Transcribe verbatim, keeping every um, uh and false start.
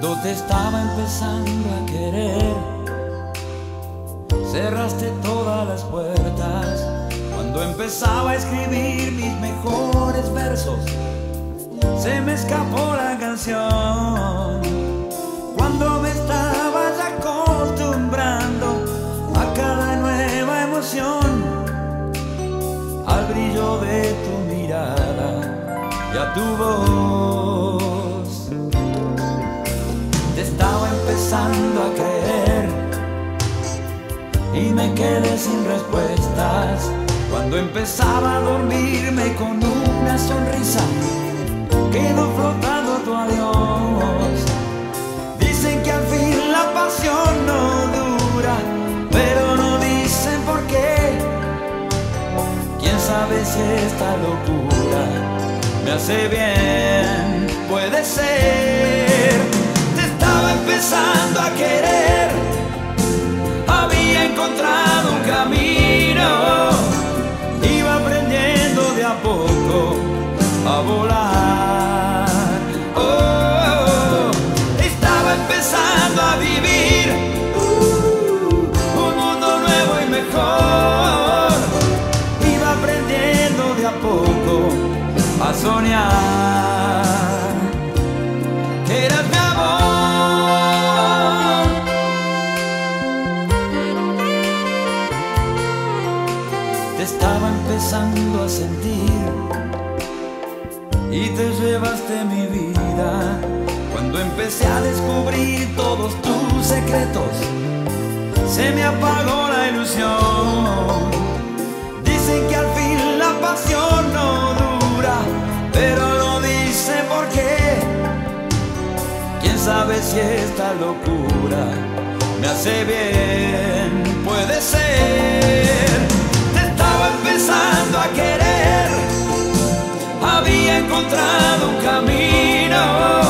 Cuando te estaba empezando a querer, cerraste todas las puertas. Cuando empezaba a escribir mis mejores versos, se me escapó la canción. Cuando me estabas acostumbrando a cada nueva emoción, al brillo de tu mirada y a tu voz, te estaba empezando a creer y me quedé sin respuestas. Cuando empezaba a dormirme con una sonrisa, quedó flotando tu adiós. Dicen que al fin la pasión no dura, pero no dicen por qué. Quién sabe si esta locura me hace bien. Puede ser. Te estaba empezando a querer, había encontrado un camino, iba aprendiendo de a poco a volar. Oh, oh, oh. Estaba empezando a vivir uh, un mundo nuevo y mejor, iba aprendiendo de a poco a soñar que eras mi amor. Te estaba empezando a sentir y te llevaste mi vida. Cuando empecé a descubrir todos tus secretos, se me apagó la ilusión. Dicen que al fin la pasión no dura, pero no dicen por qué. Quién sabe si esta locura me hace bien. Puede ser. Te estaba empezando a querer, había encontrado un camino,